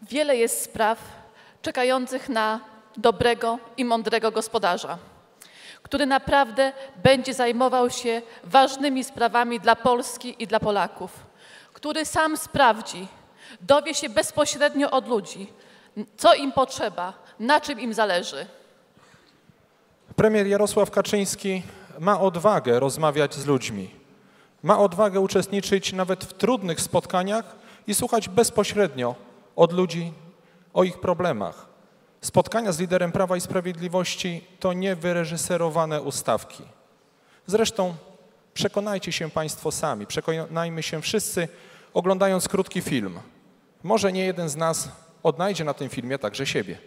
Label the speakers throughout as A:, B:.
A: Wiele jest spraw czekających na dobrego i mądrego gospodarza, który naprawdę będzie zajmował się ważnymi sprawami dla Polski i dla Polaków, który sam sprawdzi, dowie się bezpośrednio od ludzi, co im potrzeba, na czym im zależy.
B: Premier Jarosław Kaczyński ma odwagę rozmawiać z ludźmi. Ma odwagę uczestniczyć nawet w trudnych spotkaniach i słuchać bezpośrednio od ludzi o ich problemach. Spotkania z liderem Prawa i Sprawiedliwości to nie wyreżyserowane ustawki. Zresztą przekonajcie się Państwo sami, przekonajmy się wszyscy, oglądając krótki film. Może nie jeden z nas odnajdzie na tym filmie także siebie.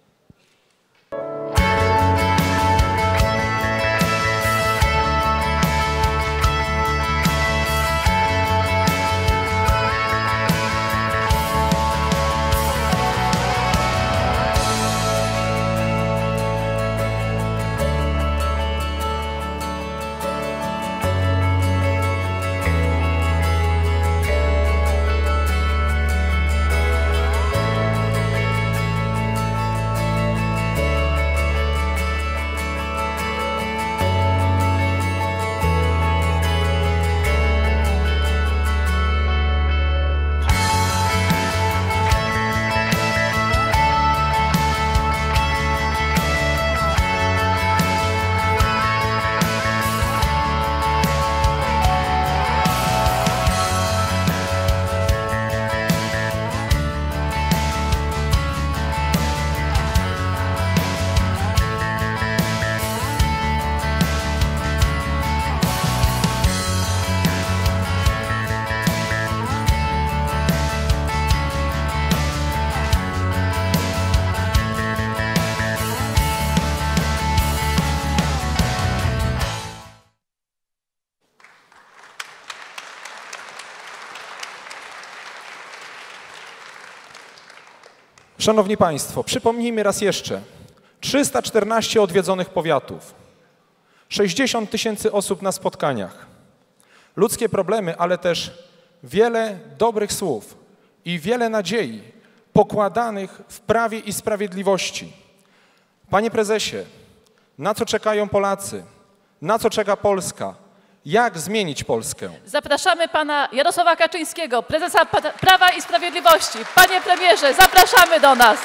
B: Szanowni Państwo, przypomnijmy raz jeszcze. 314 odwiedzonych powiatów, 60 000 osób na spotkaniach, ludzkie problemy, ale też wiele dobrych słów i wiele nadziei pokładanych w Prawie i Sprawiedliwości. Panie prezesie, na co czekają Polacy? Na co czeka Polska? Jak zmienić Polskę?
A: Zapraszamy pana Jarosława Kaczyńskiego, prezesa Prawa i Sprawiedliwości. Panie premierze, zapraszamy do nas.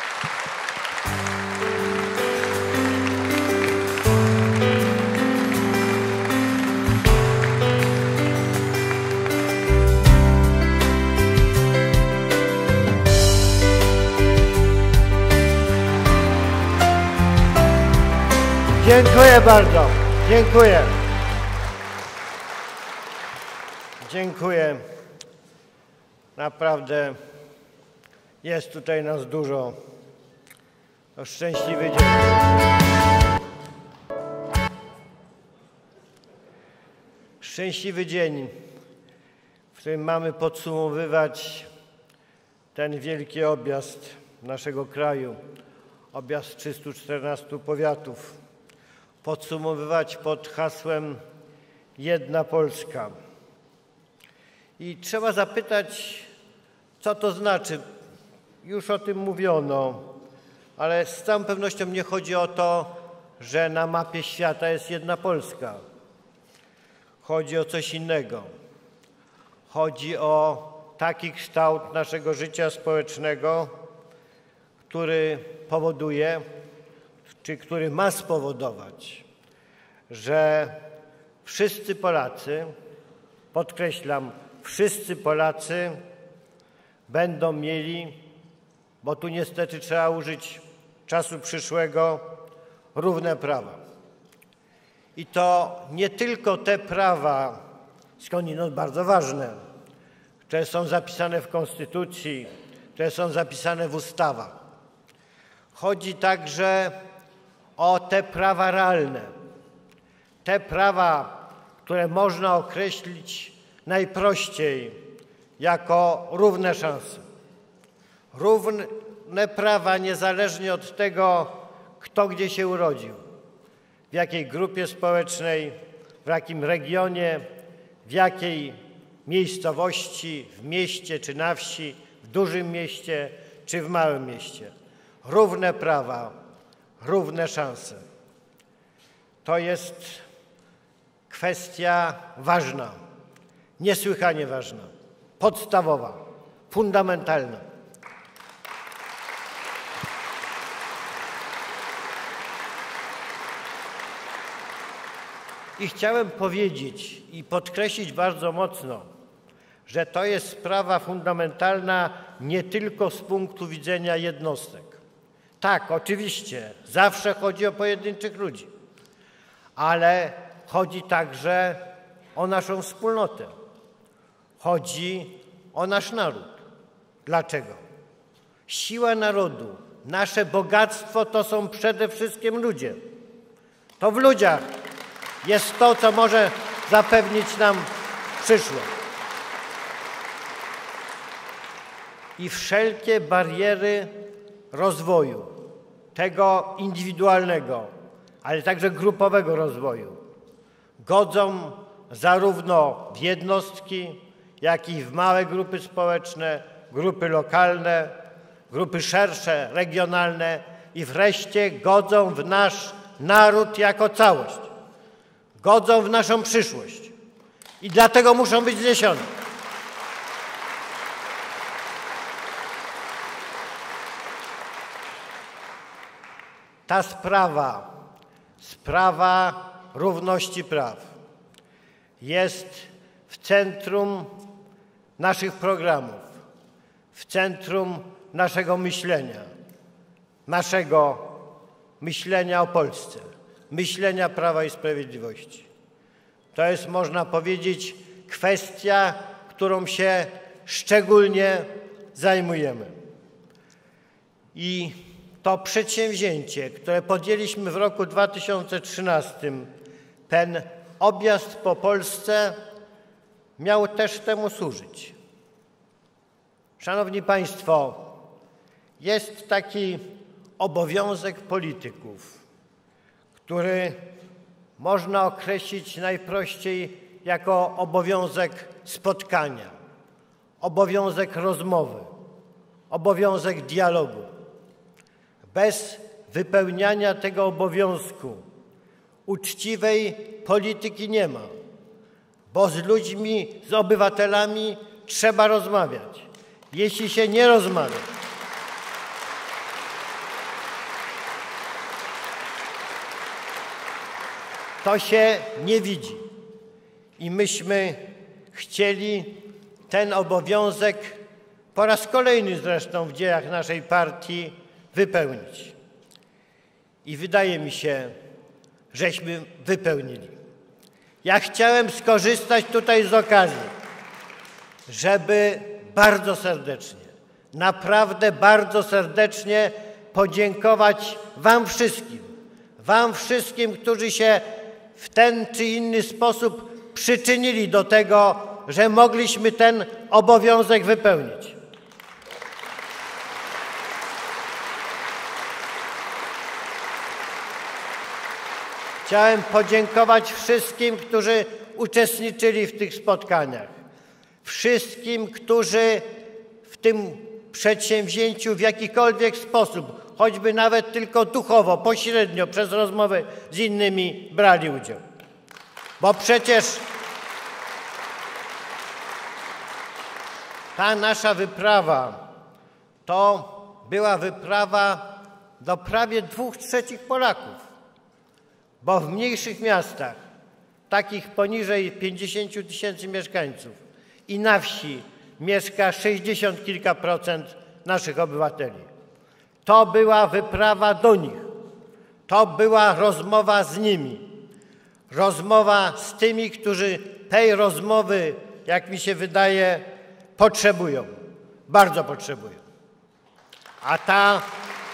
C: Dziękuję bardzo. Dziękuję. Dziękuję. Naprawdę jest tutaj nas dużo. To szczęśliwy dzień. Szczęśliwy dzień, w którym mamy podsumowywać ten wielki objazd naszego kraju, objazd 314 powiatów. Podsumowywać pod hasłem Jedna Polska. I trzeba zapytać, co to znaczy. Już o tym mówiono, ale z całą pewnością nie chodzi o to, że na mapie świata jest jedna Polska. Chodzi o coś innego. Chodzi o taki kształt naszego życia społecznego, który powoduje, czy który ma spowodować, że wszyscy Polacy, podkreślam, wszyscy Polacy będą mieli, bo tu niestety trzeba użyć czasu przyszłego, równe prawa. I to nie tylko te prawa, skądinąd bardzo ważne, które są zapisane w Konstytucji, które są zapisane w ustawach. Chodzi także o te prawa realne, te prawa, które można określić najprościej jako równe szanse. Równe prawa niezależnie od tego, kto gdzie się urodził, w jakiej grupie społecznej, w jakim regionie, w jakiej miejscowości, w mieście czy na wsi, w dużym mieście czy w małym mieście. Równe prawa, równe szanse. To jest kwestia ważna, niesłychanie ważna, podstawowa, fundamentalna. I chciałem powiedzieć i podkreślić bardzo mocno, że to jest sprawa fundamentalna nie tylko z punktu widzenia jednostek. Tak, oczywiście, zawsze chodzi o pojedynczych ludzi, ale chodzi także o naszą wspólnotę. Chodzi o nasz naród. Dlaczego? Siła narodu, nasze bogactwo to są przede wszystkim ludzie. To w ludziach jest to, co może zapewnić nam przyszłość. I wszelkie bariery rozwoju, tego indywidualnego, ale także grupowego rozwoju, godzą zarówno w jednostki, jak i w małe grupy społeczne, grupy lokalne, grupy szersze, regionalne i wreszcie godzą w nasz naród jako całość. Godzą w naszą przyszłość i dlatego muszą być zniesione. Ta sprawa równości praw jest w centrum naszych programów, w centrum naszego myślenia o Polsce, myślenia Prawa i Sprawiedliwości. To jest, można powiedzieć, kwestia, którą się szczególnie zajmujemy. I to przedsięwzięcie, które podjęliśmy w roku 2013, ten objazd po Polsce miał też temu służyć. Szanowni Państwo, jest taki obowiązek polityków, który można określić najprościej jako obowiązek spotkania, obowiązek rozmowy, obowiązek dialogu. Bez wypełniania tego obowiązku uczciwej polityki nie ma, bo z ludźmi, z obywatelami trzeba rozmawiać. Jeśli się nie rozmawia, to się nie widzi. I myśmy chcieli ten obowiązek po raz kolejny zresztą w dziejach naszej partii wypełnić. I wydaje mi się, żeśmy wypełnili. Ja chciałem skorzystać tutaj z okazji, żeby bardzo serdecznie, naprawdę bardzo serdecznie podziękować Wam wszystkim, którzy się w ten czy inny sposób przyczynili do tego, że mogliśmy ten obowiązek wypełnić. Chciałem podziękować wszystkim, którzy uczestniczyli w tych spotkaniach. Wszystkim, którzy w tym przedsięwzięciu w jakikolwiek sposób, choćby nawet tylko duchowo, pośrednio, przez rozmowy z innymi brali udział. Bo przecież ta nasza wyprawa to była wyprawa do prawie 2/3 Polaków. Bo w mniejszych miastach, takich poniżej 50 000 mieszkańców i na wsi mieszka 60 kilka procent naszych obywateli. To była wyprawa do nich. To była rozmowa z nimi. Rozmowa z tymi, którzy tej rozmowy, jak mi się wydaje, potrzebują. Bardzo potrzebują. A ta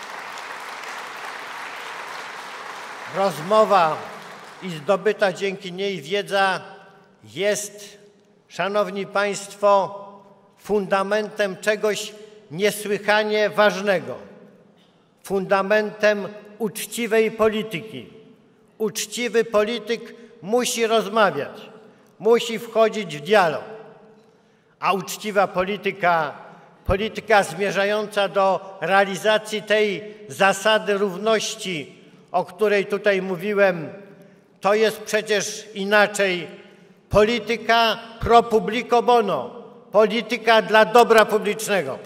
C: rozmowa i zdobyta dzięki niej wiedza jest, szanowni Państwo, fundamentem czegoś niesłychanie ważnego, fundamentem uczciwej polityki. Uczciwy polityk musi rozmawiać, musi wchodzić w dialog, a uczciwa polityka polityka zmierzająca do realizacji tej zasady równości, o której tutaj mówiłem, to jest przecież inaczej polityka pro publico bono, polityka dla dobra publicznego.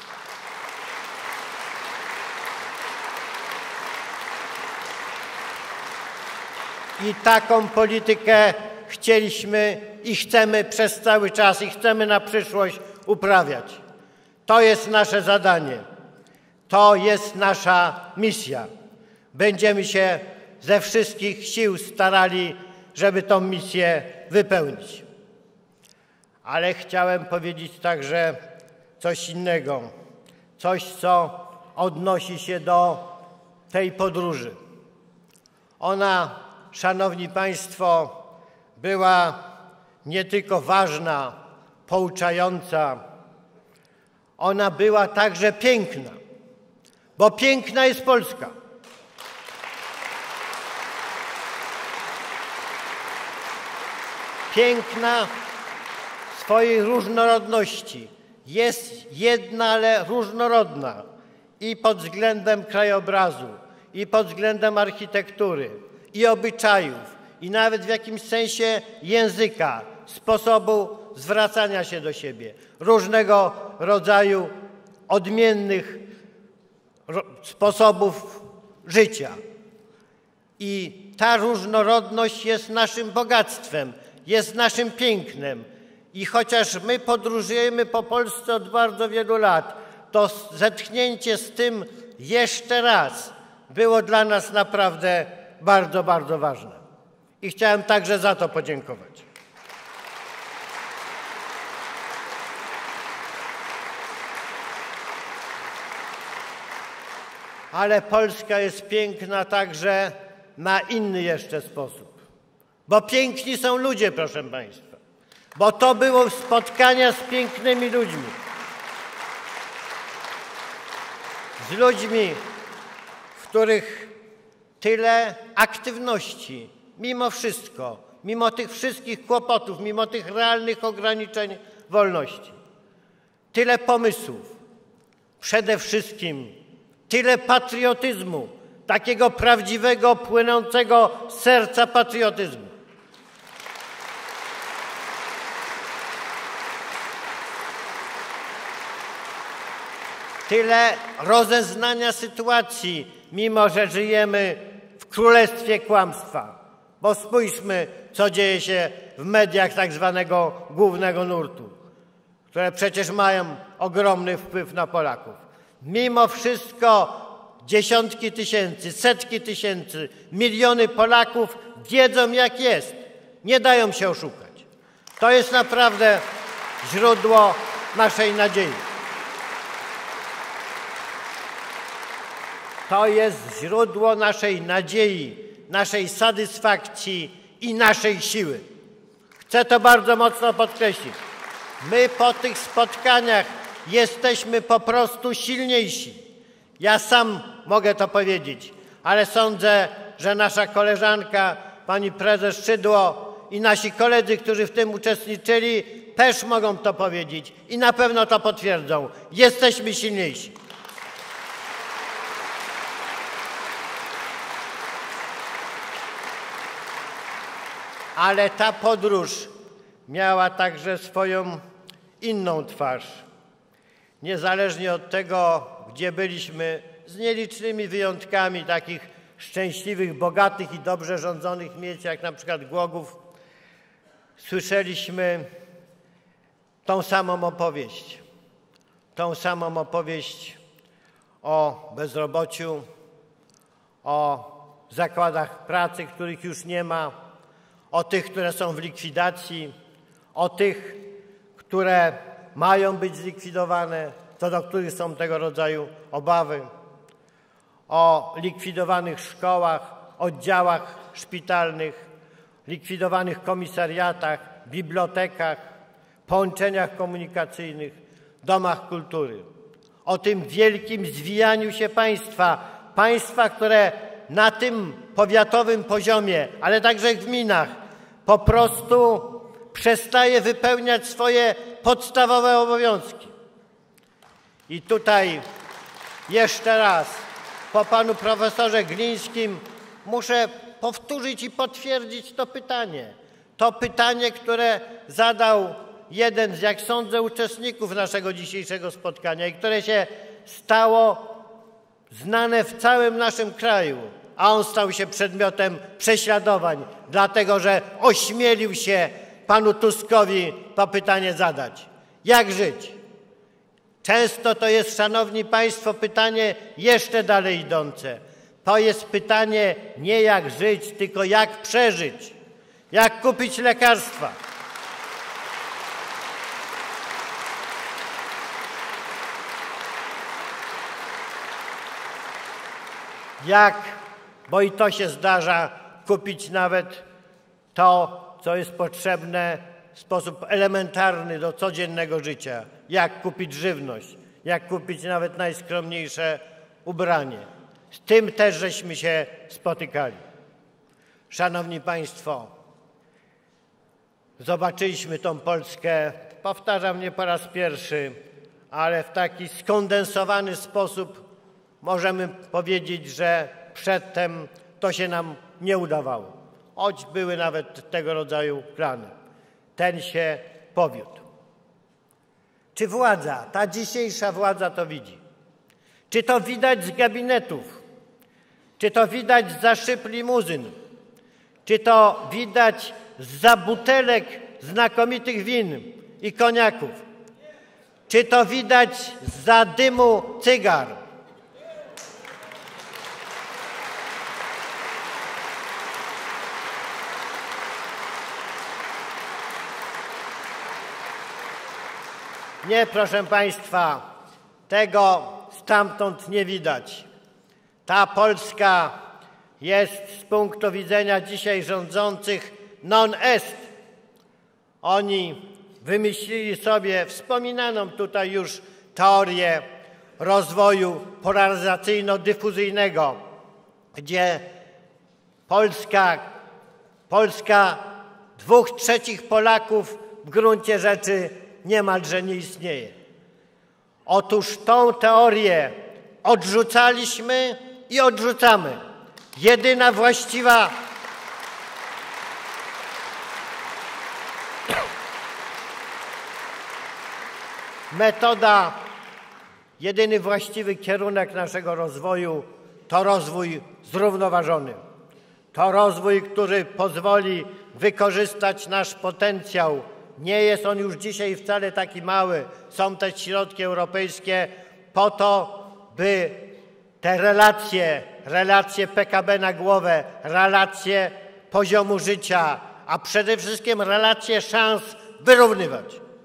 C: I taką politykę chcieliśmy i chcemy przez cały czas i chcemy na przyszłość uprawiać. To jest nasze zadanie, to jest nasza misja. Będziemy się ze wszystkich sił starali, żeby tą misję wypełnić. Ale chciałem powiedzieć także coś innego, coś, co odnosi się do tej podróży. Ona, szanowni państwo, była nie tylko ważna, pouczająca, ona była także piękna, bo piękna jest Polska. Piękna w swojej różnorodności. Jest jedna, ale różnorodna i pod względem krajobrazu, i pod względem architektury, i obyczajów, i nawet w jakimś sensie języka, sposobu zwracania się do siebie, różnego rodzaju odmiennych sposobów życia. I ta różnorodność jest naszym bogactwem, jest naszym pięknem. I chociaż my podróżujemy po Polsce od bardzo wielu lat, to zetknięcie z tym jeszcze raz było dla nas naprawdę bardzo, bardzo ważne. I chciałem także za to podziękować. Ale Polska jest piękna także na inny jeszcze sposób. Bo piękni są ludzie, proszę państwa. Bo to było spotkania z pięknymi ludźmi. Z ludźmi, w których tyle aktywności, mimo wszystko, mimo tych wszystkich kłopotów, mimo tych realnych ograniczeń wolności. Tyle pomysłów, przede wszystkim tyle patriotyzmu, takiego prawdziwego, płynącego z serca patriotyzmu. Tyle rozeznania sytuacji, mimo że żyjemy w królestwie kłamstwa. Bo spójrzmy, co dzieje się w mediach tak zwanego głównego nurtu, które przecież mają ogromny wpływ na Polaków. Mimo wszystko dziesiątki tysięcy, setki tysięcy, miliony Polaków wiedzą, jak jest. Nie dają się oszukać. To jest naprawdę źródło naszej nadziei. To jest źródło naszej nadziei, naszej satysfakcji i naszej siły. Chcę to bardzo mocno podkreślić. My po tych spotkaniach jesteśmy po prostu silniejsi. Ja sam mogę to powiedzieć, ale sądzę, że nasza koleżanka, pani prezes Szydło i nasi koledzy, którzy w tym uczestniczyli, też mogą to powiedzieć i na pewno to potwierdzą. Jesteśmy silniejsi. Ale ta podróż miała także swoją inną twarz. Niezależnie od tego, gdzie byliśmy, z nielicznymi wyjątkami takich szczęśliwych, bogatych i dobrze rządzonych miejsc, jak na przykład Głogów, słyszeliśmy tą samą opowieść. Tą samą opowieść o bezrobociu, o zakładach pracy, których już nie ma, o tych, które są w likwidacji, o tych, które mają być zlikwidowane, co do których są tego rodzaju obawy, o likwidowanych szkołach, oddziałach szpitalnych, likwidowanych komisariatach, bibliotekach, połączeniach komunikacyjnych, domach kultury, o tym wielkim zwijaniu się państwa, które na tym powiatowym poziomie, ale także w gminach, po prostu przestaje wypełniać swoje podstawowe obowiązki. I tutaj jeszcze raz po panu profesorze Glińskim muszę powtórzyć i potwierdzić to pytanie. To pytanie, które zadał jeden z, jak sądzę, uczestników naszego dzisiejszego spotkania i które się stało znane w całym naszym kraju, a on stał się przedmiotem prześladowań, dlatego że ośmielił się panu Tuskowi to pytanie zadać. Jak żyć? Często to jest, szanowni państwo, pytanie jeszcze dalej idące. To jest pytanie nie jak żyć, tylko jak przeżyć, jak kupić lekarstwa. Jak, bo i to się zdarza, kupić nawet to, co jest potrzebne w sposób elementarny do codziennego życia. Jak kupić żywność, jak kupić nawet najskromniejsze ubranie. Z tym też żeśmy się spotykali. Szanowni państwo, zobaczyliśmy tą Polskę, powtarzam nie po raz pierwszy, ale w taki skondensowany sposób możemy powiedzieć, że przedtem to się nam nie udawało, choć były nawet tego rodzaju plany. Ten się powiódł. Czy władza, ta dzisiejsza władza to widzi? Czy to widać z gabinetów? Czy to widać zza szyb limuzyn? Czy to widać zza butelek znakomitych win i koniaków? Czy to widać zza dymu cygar? Nie, proszę państwa, tego stamtąd nie widać. Ta Polska jest z punktu widzenia dzisiaj rządzących non est. Oni wymyślili sobie wspominaną tutaj już teorię rozwoju polaryzacyjno-dyfuzyjnego, gdzie Polska 2/3 Polaków w gruncie rzeczy niemalże nie istnieje. Otóż tą teorię odrzucaliśmy i odrzucamy. Jedyna właściwa metoda, jedyny właściwy kierunek naszego rozwoju to rozwój zrównoważony. To rozwój, który pozwoli wykorzystać nasz potencjał. Nie jest on już dzisiaj wcale taki mały. Są te środki europejskie po to, by te relacje PKB na głowę, relacje poziomu życia, a przede wszystkim relacje szans wyrównywać.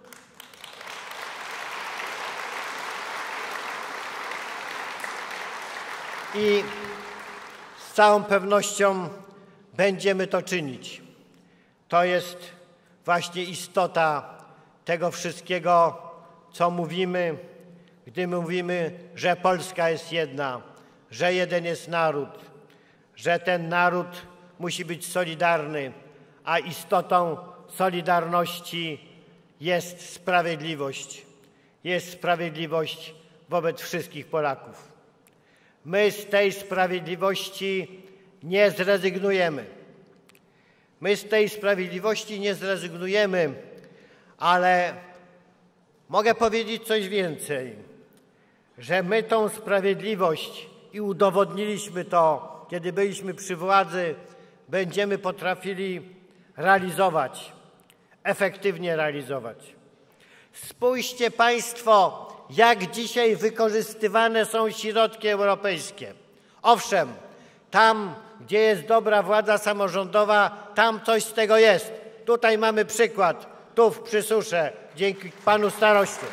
C: I z całą pewnością będziemy to czynić. To jest właśnie istota tego wszystkiego, co mówimy, gdy mówimy, że Polska jest jedna, że jeden jest naród, że ten naród musi być solidarny, a istotą solidarności jest sprawiedliwość. Jest sprawiedliwość wobec wszystkich Polaków. My z tej sprawiedliwości nie zrezygnujemy. My z tej sprawiedliwości nie zrezygnujemy, ale mogę powiedzieć coś więcej, że my tą sprawiedliwość i udowodniliśmy to, kiedy byliśmy przy władzy, będziemy potrafili realizować, efektywnie realizować. Spójrzcie państwo, jak dzisiaj wykorzystywane są środki europejskie. Owszem, tam, gdzie jest dobra władza samorządowa, tam coś z tego jest. Tutaj mamy przykład, tu w Przysusze, dzięki panu staroście.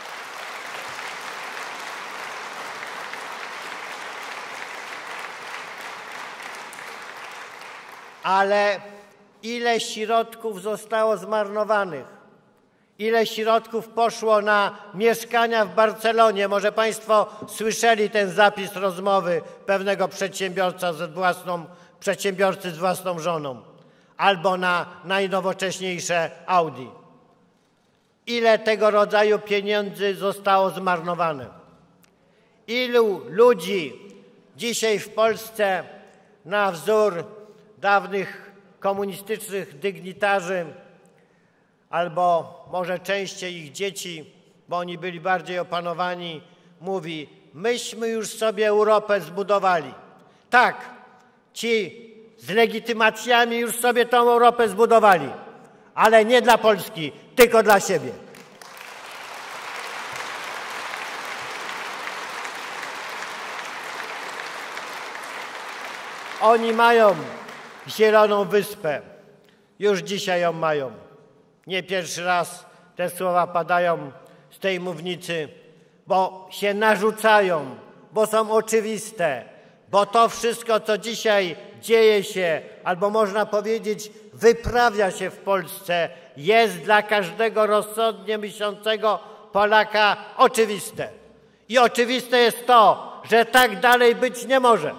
C: Ale ile środków zostało zmarnowanych? Ile środków poszło na mieszkania w Barcelonie? Może państwo słyszeli ten zapis rozmowy pewnego przedsiębiorcy z własną żoną. Albo na najnowocześniejsze Audi. Ile tego rodzaju pieniędzy zostało zmarnowane? Ilu ludzi dzisiaj w Polsce na wzór dawnych komunistycznych dygnitarzy, albo może częściej ich dzieci, bo oni byli bardziej opanowani, mówi: myśmy już sobie Europę zbudowali. Tak, ci z legitymacjami już sobie tą Europę zbudowali, ale nie dla Polski, tylko dla siebie. Oni mają Zieloną Wyspę. Już dzisiaj ją mają. Nie pierwszy raz te słowa padają z tej mównicy, bo się narzucają, bo są oczywiste, bo to wszystko, co dzisiaj dzieje się, albo można powiedzieć, wyprawia się w Polsce, jest dla każdego rozsądnie myślącego Polaka oczywiste. I oczywiste jest to, że tak dalej być nie może.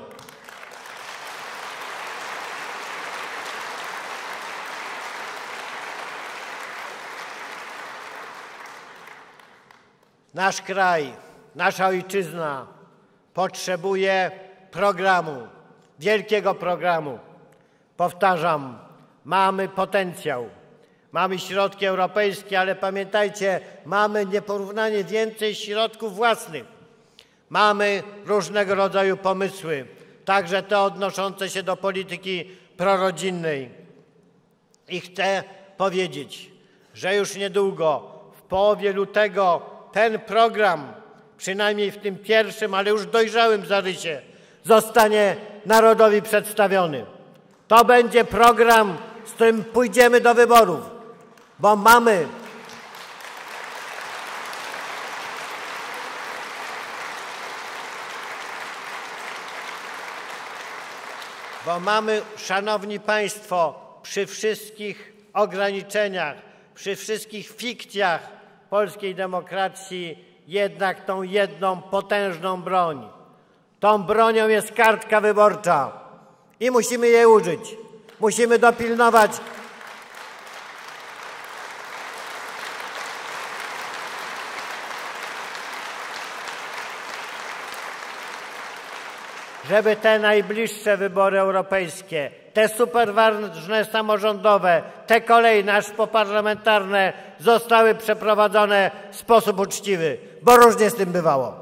C: Nasz kraj, nasza ojczyzna potrzebuje programu, wielkiego programu. Powtarzam, mamy potencjał, mamy środki europejskie, ale pamiętajcie, mamy nieporównanie więcej środków własnych. Mamy różnego rodzaju pomysły, także te odnoszące się do polityki prorodzinnej. I chcę powiedzieć, że już niedługo, w połowie lutego, ten program, przynajmniej w tym pierwszym, ale już dojrzałym zarysie, zostanie narodowi przedstawiony. To będzie program, z którym pójdziemy do wyborów, bo mamy, szanowni państwo, przy wszystkich ograniczeniach, przy wszystkich fikcjach polskiej demokracji jednak tą jedną potężną broń. Tą bronią jest kartka wyborcza i musimy jej użyć. Musimy dopilnować, żeby te najbliższe wybory europejskie, te superważne samorządowe, te kolejne aż poparlamentarne zostały przeprowadzone w sposób uczciwy, bo różnie z tym bywało.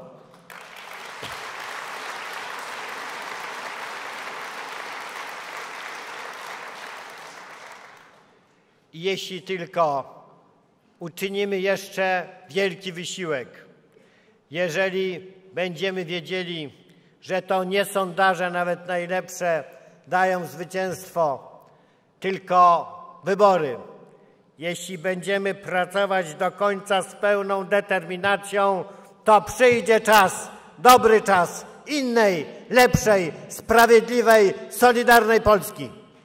C: I jeśli tylko uczynimy jeszcze wielki wysiłek, jeżeli będziemy wiedzieli, że to nie sondaże, nawet najlepsze, dają zwycięstwo, tylko wybory. Jeśli będziemy pracować do końca z pełną determinacją, to przyjdzie czas, dobry czas innej, lepszej, sprawiedliwej, solidarnej Polski.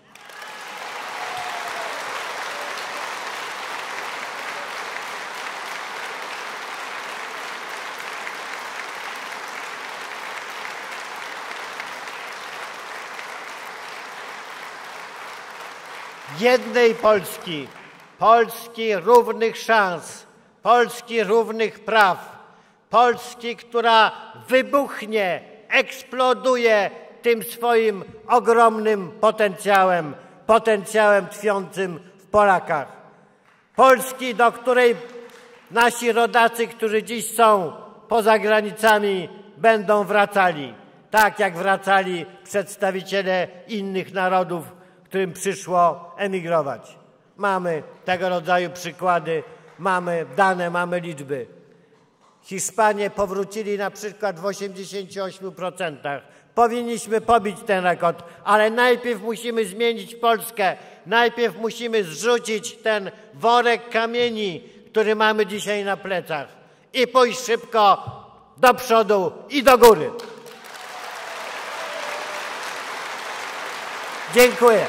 C: Jednej Polski, Polski równych szans, Polski równych praw, Polski, która wybuchnie, eksploduje tym swoim ogromnym potencjałem tkwiącym w Polakach. Polski, do której nasi rodacy, którzy dziś są poza granicami, będą wracali, tak jak wracali przedstawiciele innych narodów, którym przyszło emigrować. Mamy tego rodzaju przykłady, mamy dane, mamy liczby. Hiszpanie powrócili na przykład w 88%. Powinniśmy pobić ten rekord, ale najpierw musimy zmienić Polskę. Najpierw musimy zrzucić ten worek kamieni, który mamy dzisiaj na plecach i pójść szybko do przodu i do góry. Dziękuję.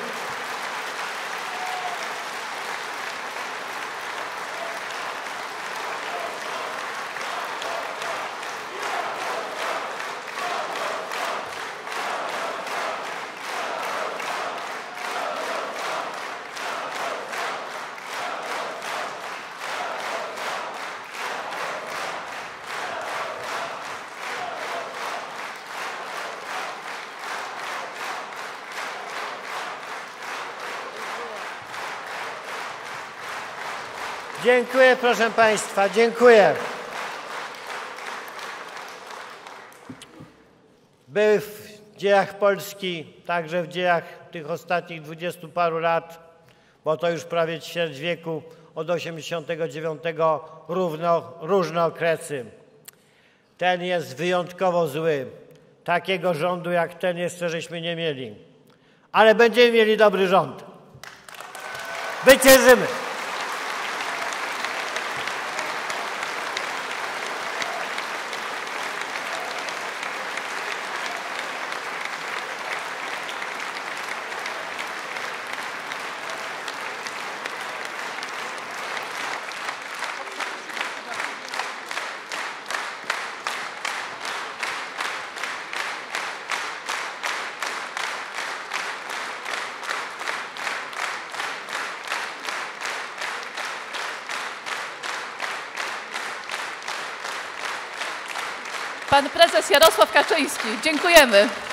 C: Dziękuję, proszę Państwa, dziękuję. Był w dziejach Polski, także w dziejach tych ostatnich 20 paru lat, bo to już prawie ćwierć wieku, od 89 różne okresy. Ten jest wyjątkowo zły. Takiego rządu jak ten jeszcze żeśmy nie mieli. Ale będziemy mieli dobry rząd. Wyciężymy.
A: Pan prezes Jarosław Kaczyński. Dziękujemy.